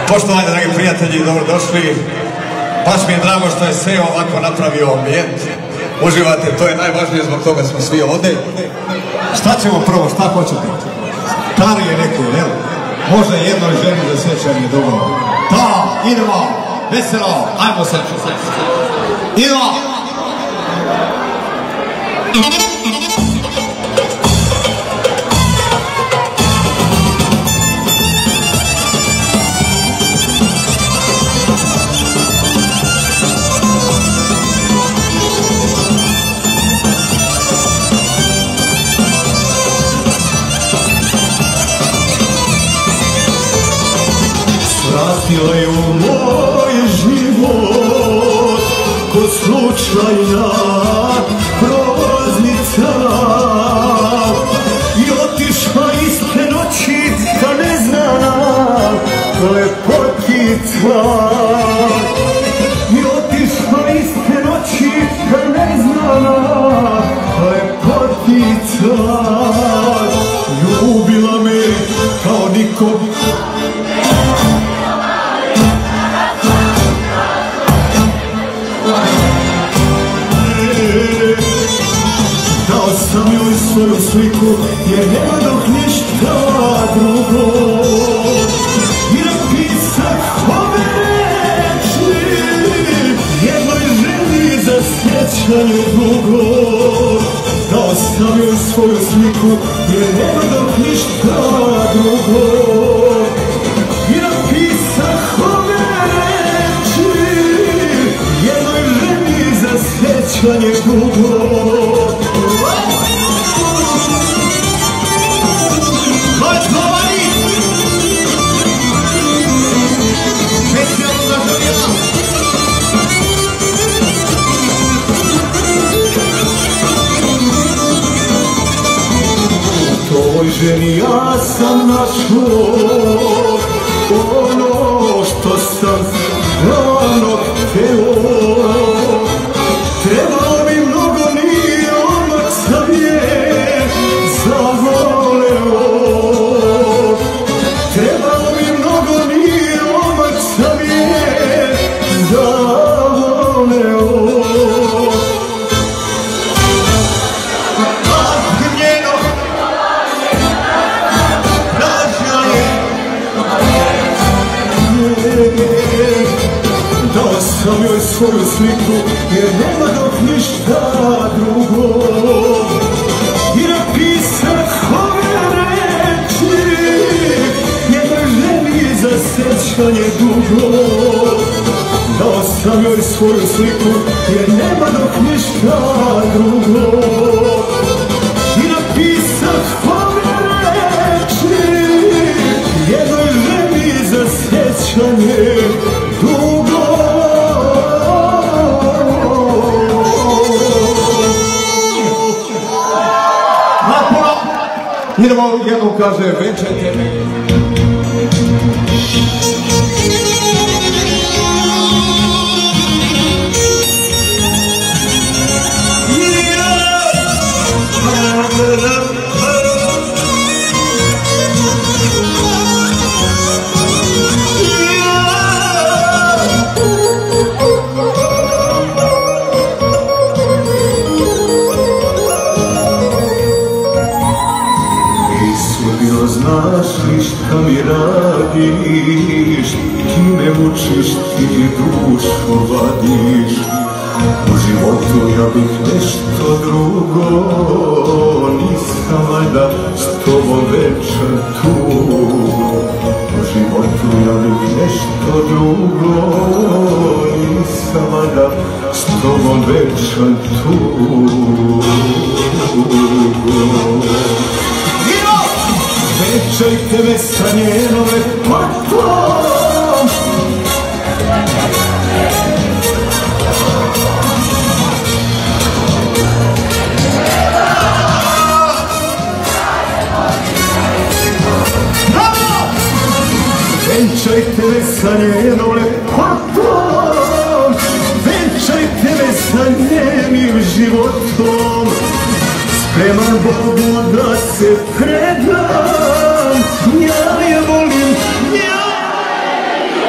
Poštovani dragi prijatelji, dobrodošli. Baš mi je drago što je sve ovako napravio ambijent. Uživate, to je najvažnije, zbog toga smo svi ovdje. Šta ćemo prvo, šta hoćete? Stari je neko, jel? Možda jednoj ženi za sjećanje dobro. Da, idemo, veselo, ajmo se. Idemo! Vratila je u moj život ko slučajna prolaznica i otišla iste noći ka neznana lepotica i otišla iste noći ka neznana lepotica ljubila me kao nikom. Dao sam joj svoju sliku jer nema dok ništa drugo i napisah ove reči jednoj ženi za sjećanje dugo. Dao sam joj svoju sliku jer nema dok ništa drugo i napisah ove reči jednoj ženi za sjećanje dugo. Toj ženi ja sam našao ono što sam davno hteo. Trebalo mi mnogo, nije odmah sam je zavoleo. Trebalo mi mnogo, nije odmah sam je zavoleo. Dao sam joj svoju sliku jer nema dok ništa drugo i napisah ove reči jednoj ženi za sjećanje dugo. Dao sam joj svoju sliku jer nema dok ništa drugo i napisah ove reči jednoj ženi za sjećanje dugo. Idemo jednom, kaže, venčajte me. Znaš li šta mi radiš, ti me mučiš, ti dušu vadiš. U životu ja bih nešto drugo, nisam valjda s tobom večer tu. U životu ja bih nešto drugo, nisam valjda s tobom večer tu. Venčajte me sa njenom lepotom. Venčajte me sa njenom lepotom. Venčajte me sa njenim životom. Spreman Bogu da se predam, ja je volim, ja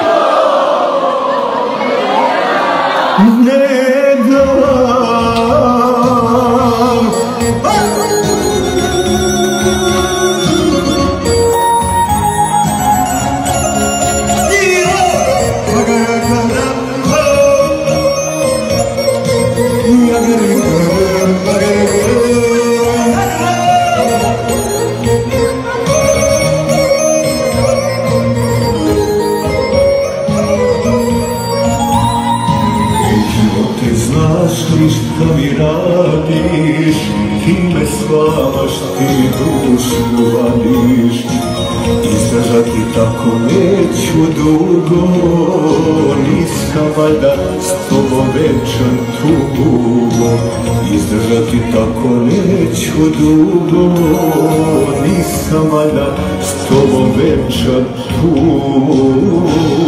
Izdržati tako neću dugo, nisam valjda s tobom večan tugo. Izdržati tako neću dugo, nisam valjda s tobom večan tugo.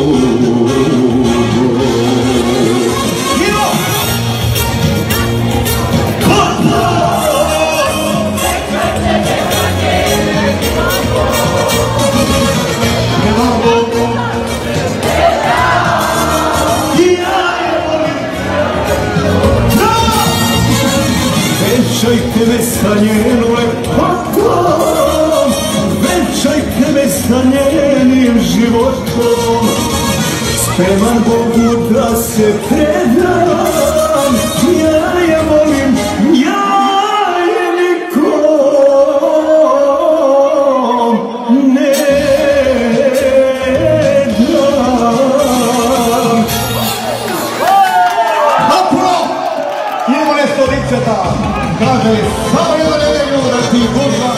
Venčajte me sa njenom lepotom, venčajte me sa njenim životom. Spreman Bogu da se predam, ja je volim, ja je nikom ne dam. Napuno! Idemo nešto dikćeta! Kaže, samo jedna nedelju da ti gužva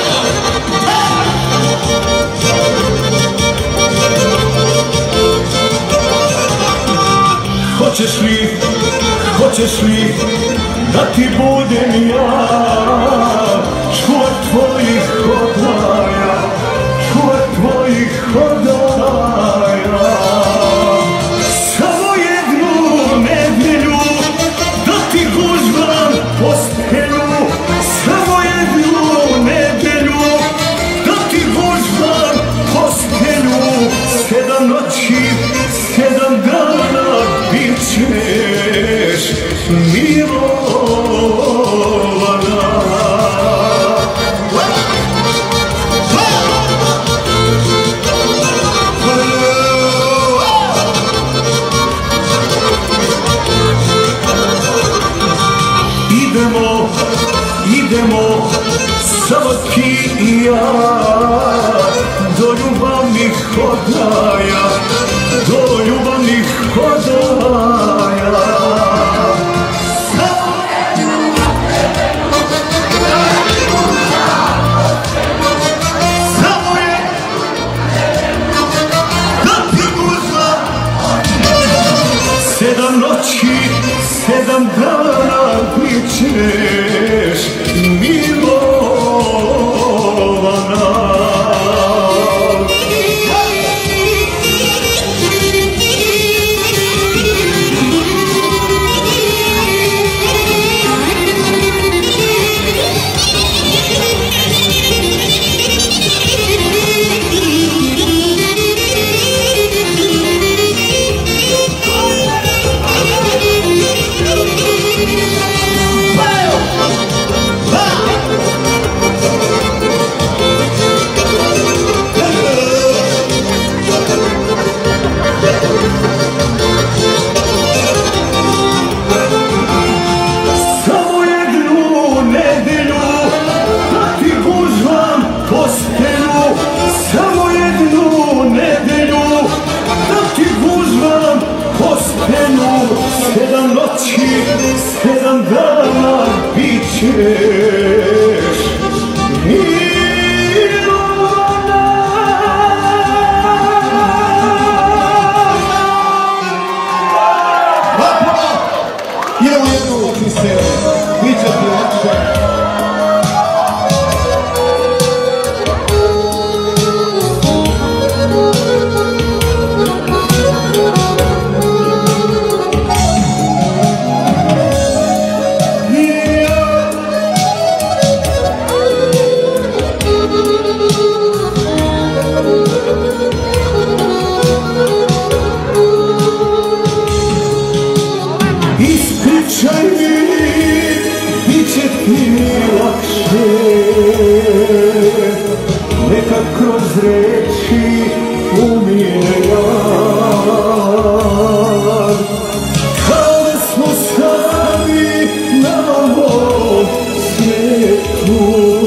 Hoćeš li da ti budem ja čuvar tvojih hodaja, čuvar tvojih hodaja. Samo jednu nedelju da ti gužvam postelju, samo jednu nedelju da ti gužvam postelju. 7 noći, 7 dana bit ćeš milovana. Idemo, samo ti i ja, do ljubavnih hodaja, do ljubavnih hodaja. Samo je da ti gužvam 7 noći, 7 dana bit ćeš milovana. Samo jednu nedelju da ti gužvam postelju. 7 noći, 7 dana bit ćeš milovana. Napuno! Idemo jednu ti se, bit će ti lakše. Ispričaj mi, bit će ti lakše, neka kroz reči umire jad. Kada smo sami na ovom svijetu,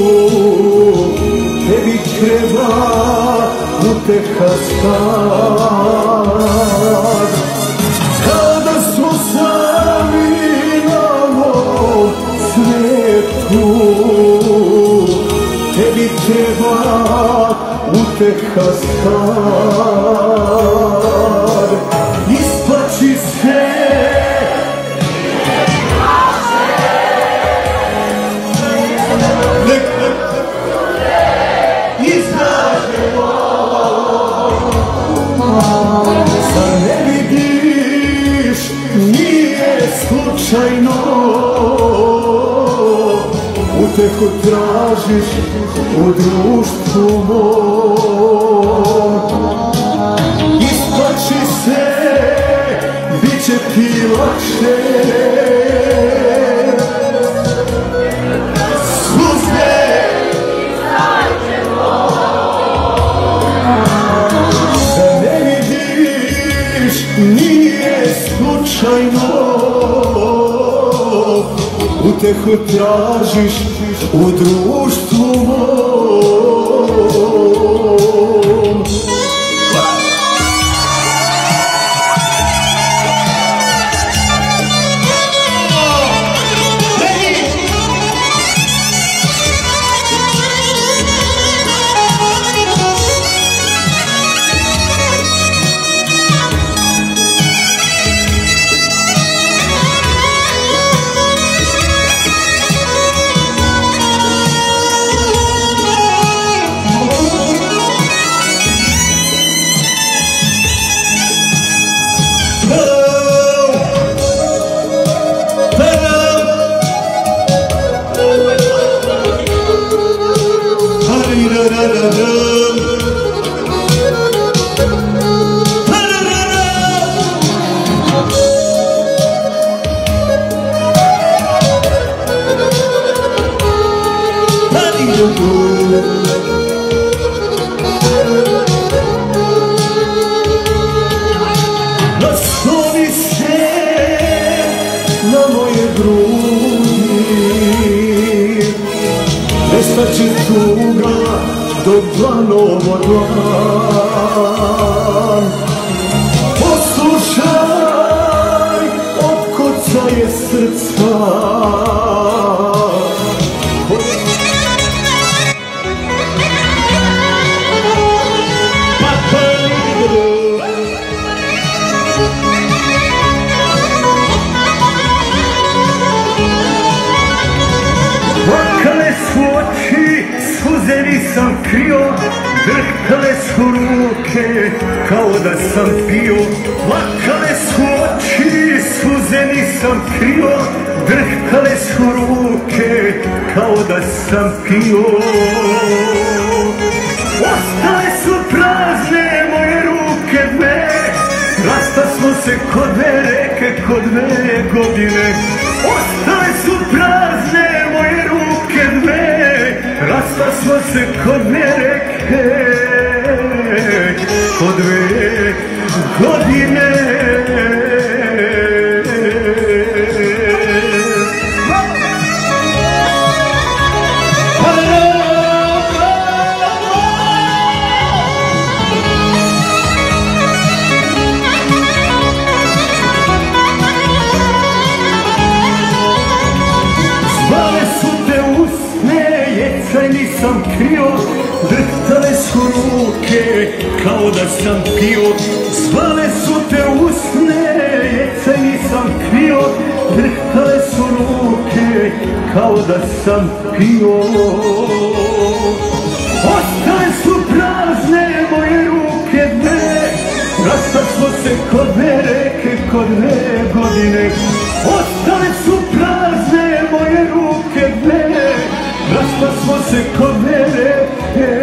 tebi treba uteha sad. Kada smo sami na ovom svijetu, tebi treba uteha uteha star, isplači se. Zar ne vidiš, nije slučajno, utehu tražiš u društvu mom. Isplači se, bit će ti lakše. Nije slučajno, utehu tražiš u društvu mom. Nasloni se na moje grudi, nestaće tuga do dlanovo dlan. Poslušaj, otkocaje srca. Plakale su oči, suze nisam krio, drhtale su ruke kao da sam pio. Plakale su oči, suze nisam krio, drhtale su ruke kao da sam pio. Ostale su prazne moje ruke dve, rasta smo se kod dve reke, kod dve godine. Ostale su prazne moje ruke dve, rasta smo se kod dve reke, kod dve godine. Nisam krio, drhtale su ruke kao da sam pio. Zvale su te usne, jecaj nisam krio, drhtale su ruke kao da sam pio. Ostale su prazne moje ruke dve, rasta smo se kod dve reke, kod dve godine. Ostale su prazne moje ruke dve, rasta smo se kod dve reke,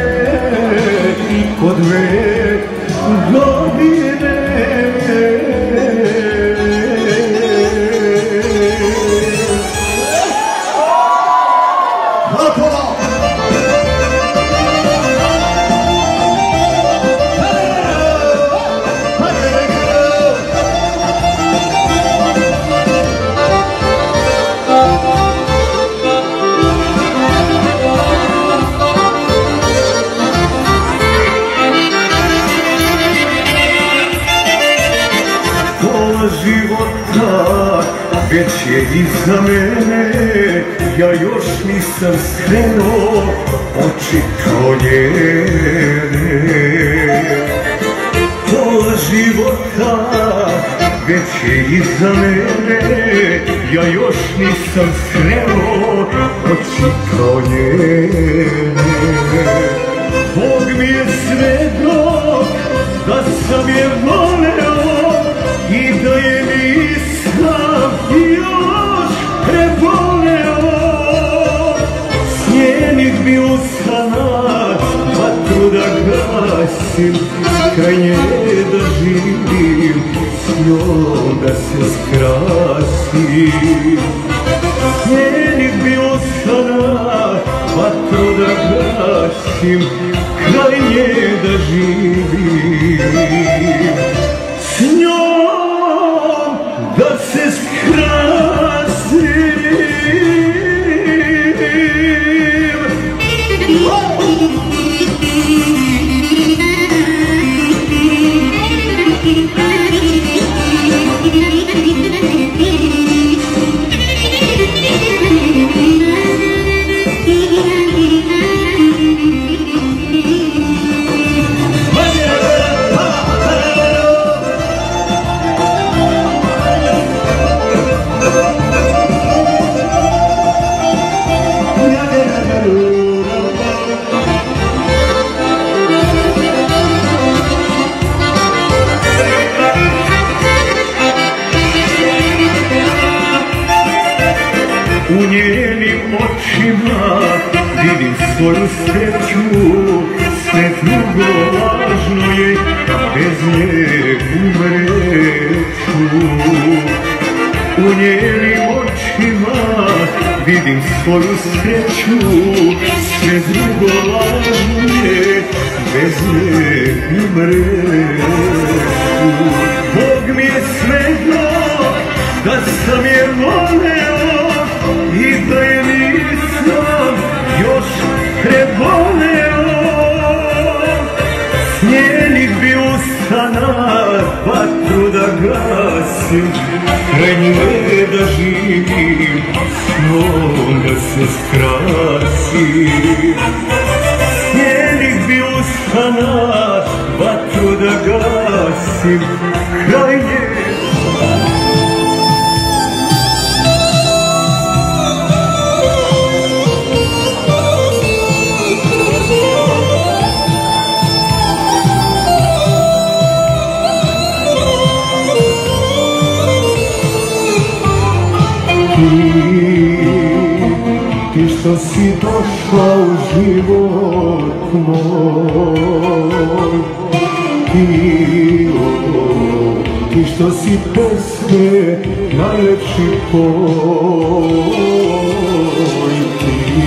kod dve godine. Života već je iza mene, ja još nisam skrenuo oči kao njene. za mene, ja još nisam sreo oči kao njene. Bog mi je svedok da sam je voleo i da je nisam još preboleo. Sjenik bi usanac, vatru da gasim, kraj nje da živim, s njom da se skrasim. Sjenik bi usanac, vatru da gasim, kraj nje da živim, s njom da se skrasim. U njenim očima vidim svoju sreću, sve drugo važno je, bez nje umreću. U njenim očima vidim svoju sreću, sve drugo važno je, bez nje umreću. Bog mi je svedok da sam je voleo i da je nisam još preboleo. Sjenik bi ustanak, vatru da gasim, kraj nje da živim, s njom da se skrasim. Sjenik bi ustanak, vatru da gasim, kraj nje. Ti što si došla u život moj, ti što si pesme najlepši poj, ti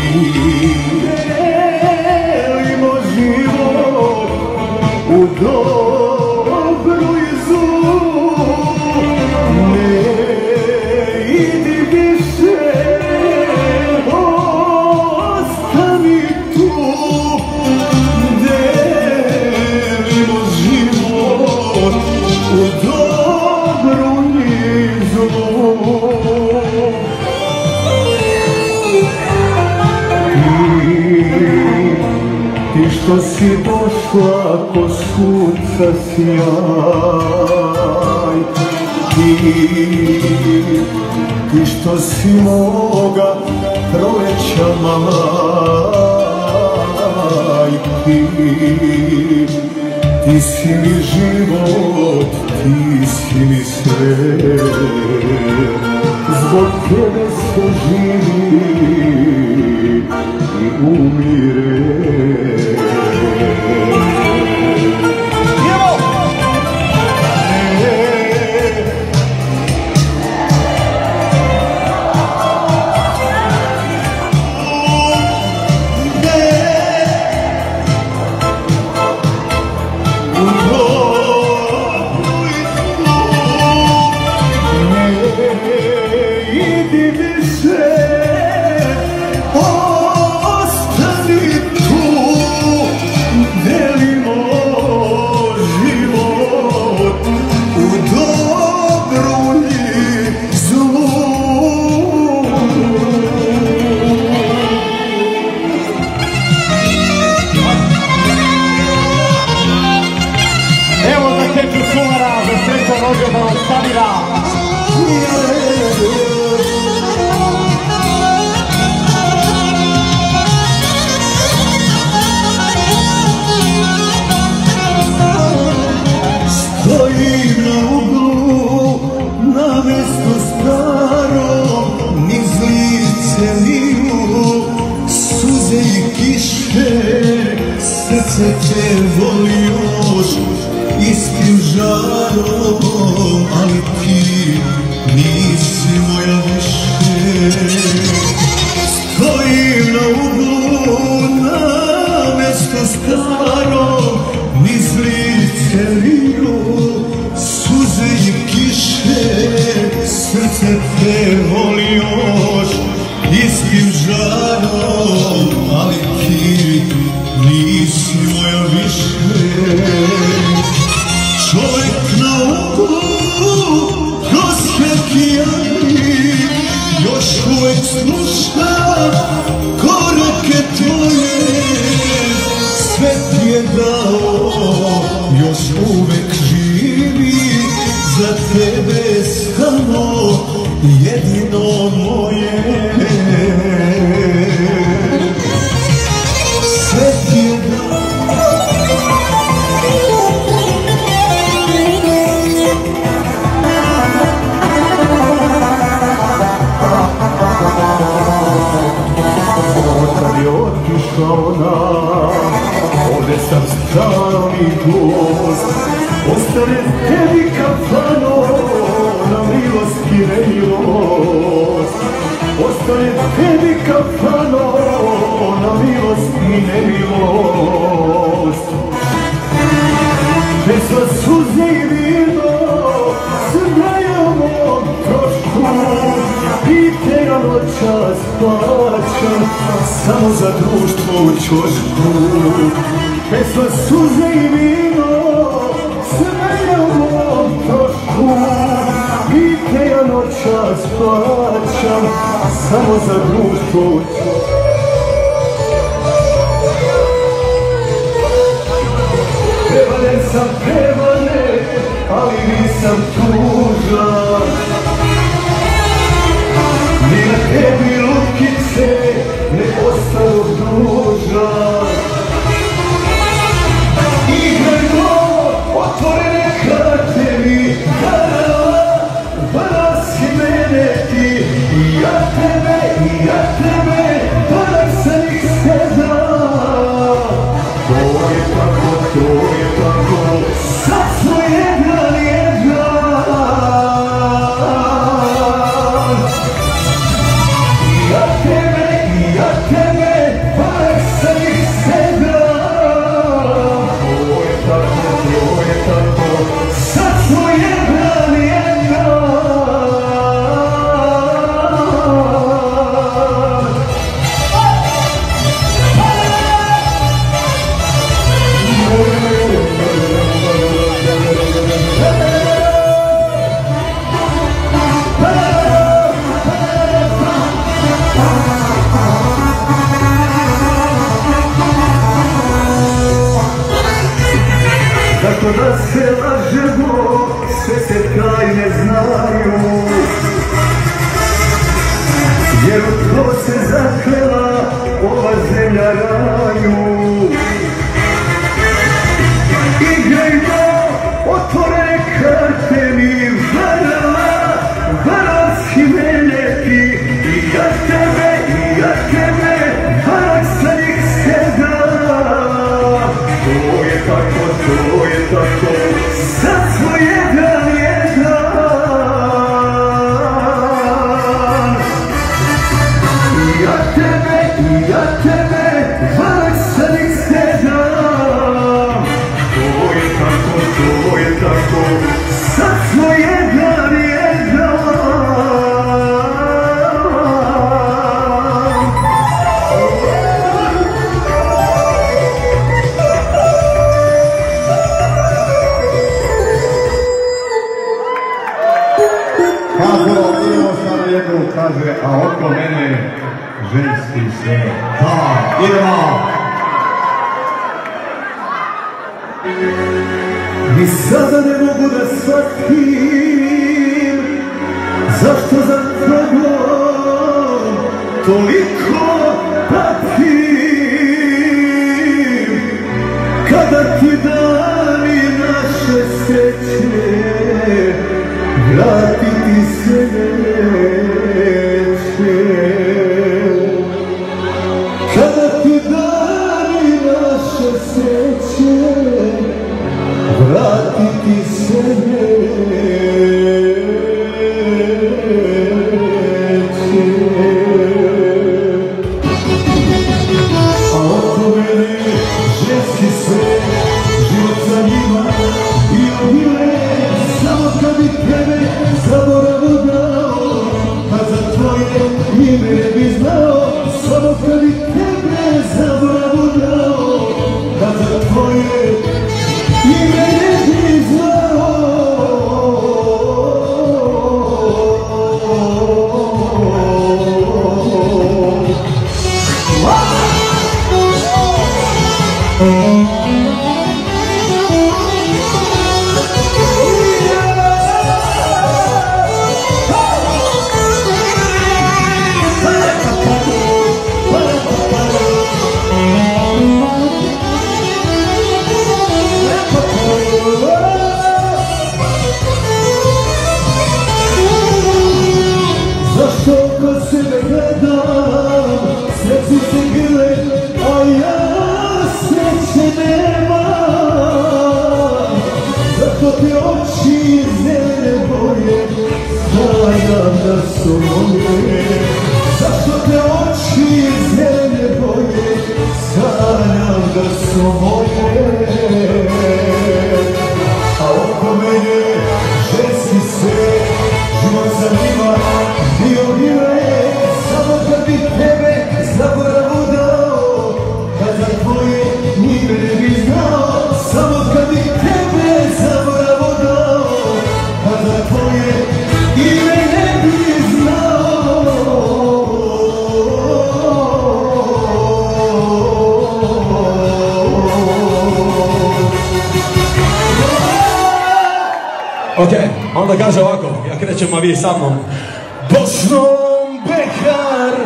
delimo život u dobru i zlu. Ne idi više, ostani tu, delimo život u dobru i zlu. Ti što si došla ko sunca sjaj, ti što si moga proleća majki, ti si mi život, ti si mi sve, zbog tebe se živi i umire. Evo za Keću Šumara, za srećan rođendan od Samira. Stojim na uglu, na mestu starom, niz lice liju, suze i kiše, srce te voli još istim žarom, ali ti nisi moja više. Stojim na uglu, na mestu starom, niz lice liju, suze i kiše, srce te voli još istim žarom, ali ti nisi moja više. Čovjek na uglu, prosvjetljani, još uvek sluša korake tvoje. Sve ti je dao, još uvek živi, za tebe samo jedino moje. Sve ti je dao. Kad je otišla ona, ovdje sam stali gost. Ostane tebi kafano, na milost i nemilost. Ostane tebi kafano, na milost i nemilost. Pesma suze i vino, znajamo trošku, i te na noćas plaćam, samo za društvo u ćošku. Pesma suze i vino, znajamo trošku, i te ja noćas plaćam, samo za društvo u ćošku. Prevaren sam prevaren, ali nisam tužan. Ni na tebi lutkice ne ostanu dužan. Igrajmo otvorene karte mi, varak si mene ti. I ja tebe, varak sam ih sedam. To je tako, sad smo jedan. I ja tebe, varak sam ih sedam. To je tako, sad smo jedan. Kako da se lažemo, sve se tajne znaju, jer u to se zaklela ova zemlja raju. Igrajmo otvorene karte mi, varak si mene ti. I ja tebe, varak sam ih sedam. To je tako, sad smo jedan. I ja tebe, varak sam ih sedam. To je tako, sad smo jedan. Kaže, a oko mene ženski se. Da, idemo! Ni sada ne mogu da shvatim zašto za tobom toliko patim, kada ti dani naše sreće vratiti se neće, kada ti dani naše sreće vratiti se neće. A oko mene ženski svet, život za njima bio milet, samo kad bi tebe zaboravu dao, kad za tvoje ime ne bi znao, samo kad bi tebe zaboravu dao, kad za tvoje ime ne bi znao. Zašto kod sebe gledam, sreći se grle, a ja sreće nemam. Zato te oči zelene boje, sanjam da su moje. Zašto te oči zelene boje, sanjam da su moje. A oko mene ženski svet, život za njima bio milet, samo kad bi tebe zaboravu dao, kad za tvoje ime ne bi znao, samo kad bi tebe zaboravu dao, kad za tvoje ime ne bi znao. Ok, onda kaže ovako, ja krećem, a vi sa mnom. Bosnom Behar,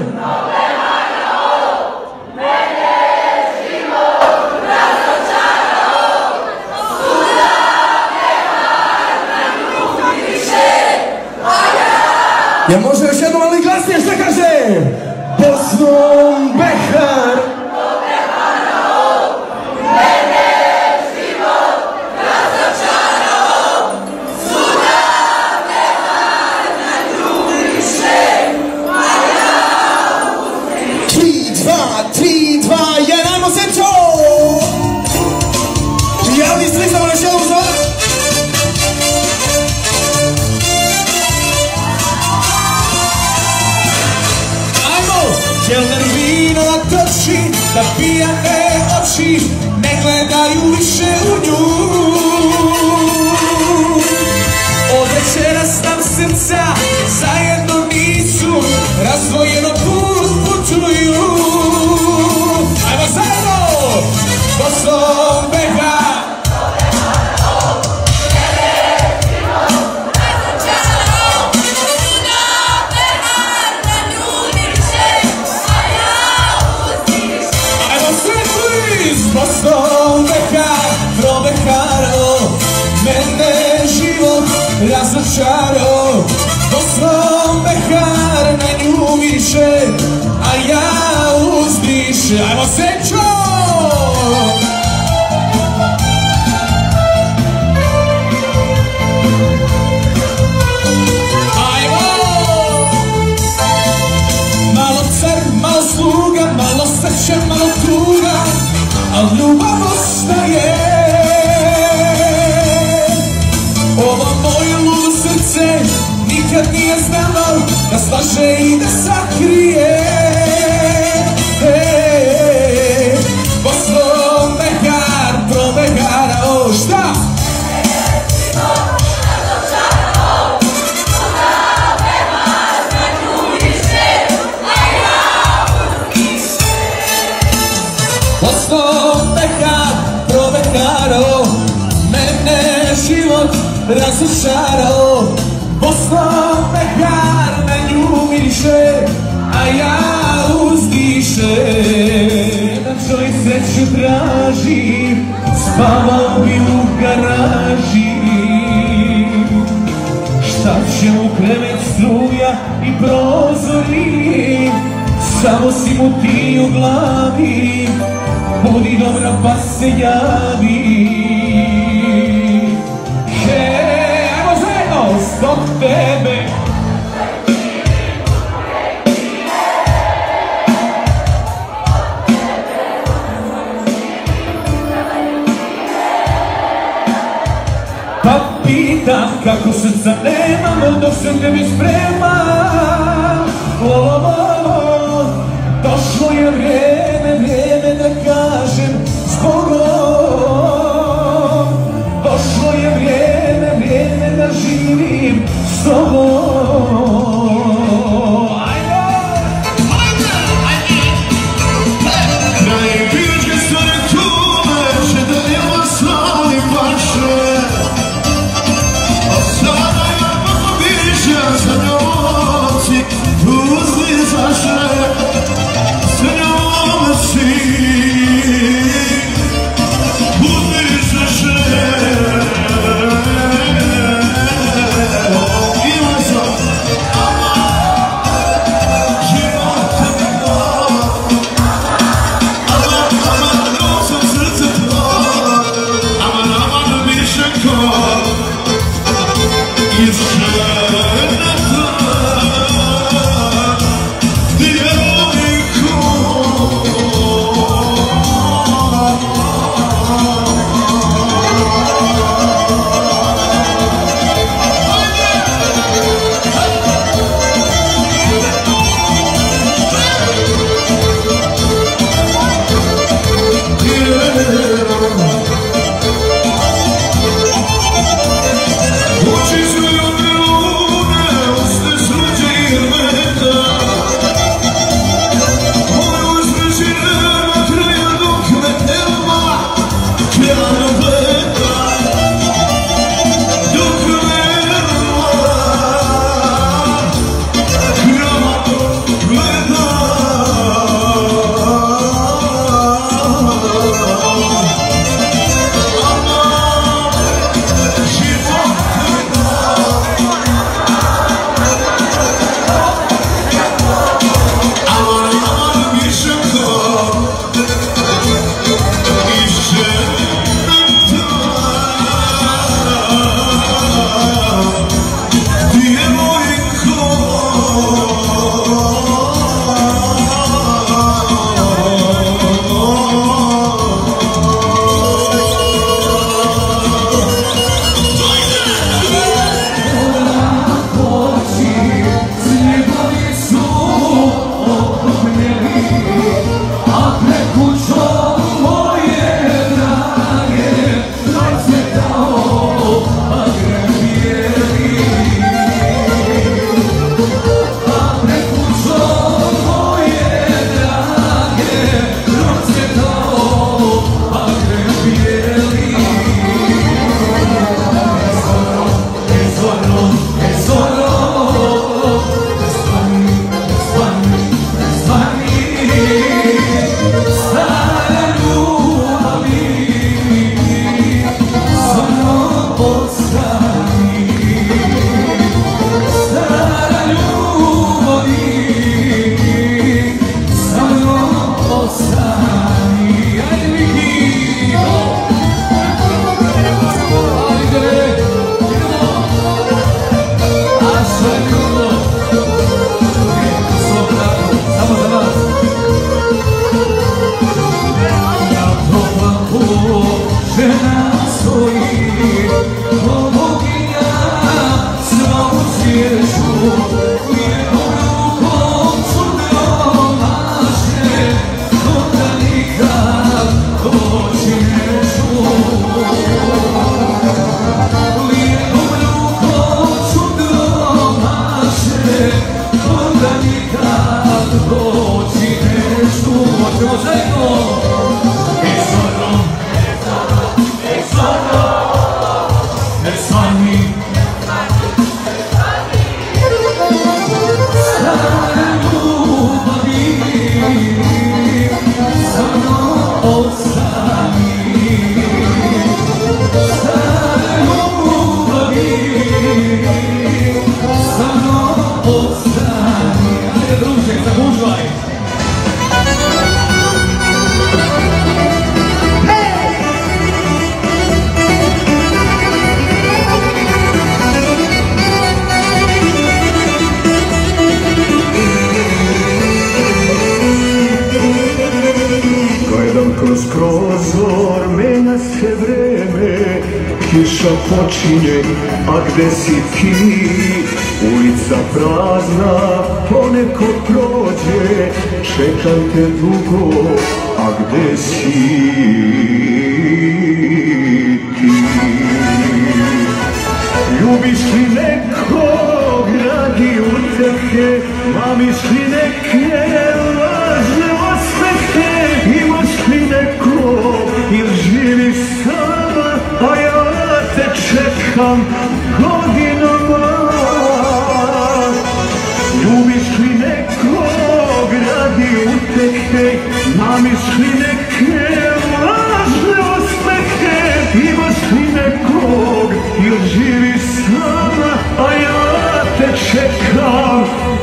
ja može još jednom, ali glasnije, šta kaže? Bosnom Behar, Kelner vino toči, da pijane oči ne gledaju više u nju. Od večeras nam srca zajedno nisu, razdvojeno put putuju. Ajmo zajedno! Bosnom Behar, Bosnom Behar, probeharo, mene život razočaro. Bosnom Behar, na nju više, a ja uzdiše. Ajmo Sečo! Ajmo! Malo car, malo sluga, malo sreće, malo tuga, a ljubav ostaje. Ovo moje ludo srce nikad nije znalo da slaže i da sakrije. Bosnom Behar, probeharao, šta? Bosnom Behar, probeharao, mene život razočarao. Bosnom Behar. a ja uzdišem. Jedan čovjek sreću traži, spavao bi u garaži. Šta će mu krevet, struja i prozori, samo si mu ti u glavi, budi dobra pa se javi. Hej, ajmo zajedno, zbog tebe. Pa pitam kako srca nemam dok se tebi spremam. Došlo je vrijeme da kažem zbogom. Došlo je vrijeme da živim s tobom. Kraj pivečke stvari tume, će da nema slani paše. A sada ja kako viđam za noci, uzli zaše. Hoćemo zajedno! kiša počinje, a gde si ti? Ulica prazna, poneko prođe, čekam te dugo, a gde si ti? Ljubiš li nekog, radi utehe, mamiš li neke lažne osmehe, imaš li nekog ili živiš sama, a ja te čekam godinama. Ljubiš li nekog, radi utehe, mamiš li neke lažne osmehe, imaš li nekog ili živiš sama, a ja te čekam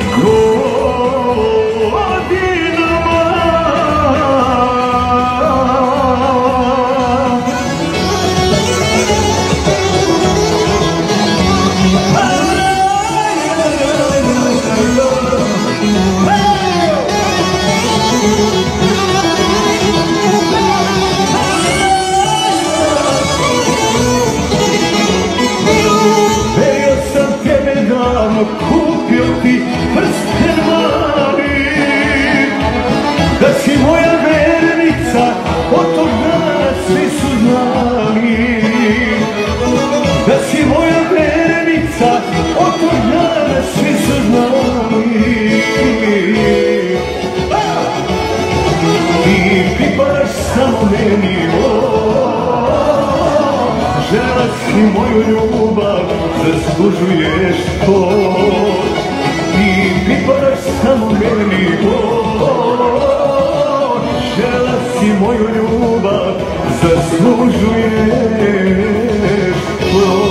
godinama. Kupio ti prsten mali, da si moja vernica, od tog dana svi su znali. Da si moja vernica, od tog dana svi su znali. Ti pripadaš samo meni, žela si moju ljubav, zaslužuješ to. Ti pripadaš samo meni, žela si moju ljubav, zaslužuješ to.